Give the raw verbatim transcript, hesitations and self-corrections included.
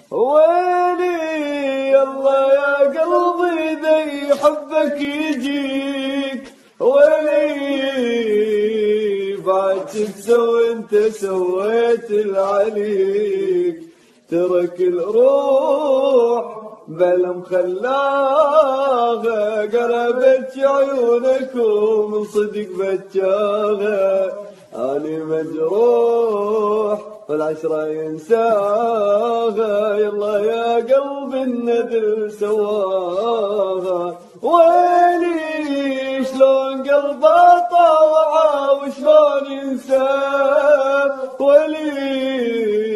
ويلي يلا يا قلبي ذا يحبك يجيك، ويلي بعد تسوي انت سويت العليك، ترك الروح بلا مخلاها قربت عيونك ومن صدق بجاها، اني مجروح والعشرة ينساها، يلا يا قلب الندل سواها، ويلي شلون قلبه طاوعه وشلون ينساه، ويلي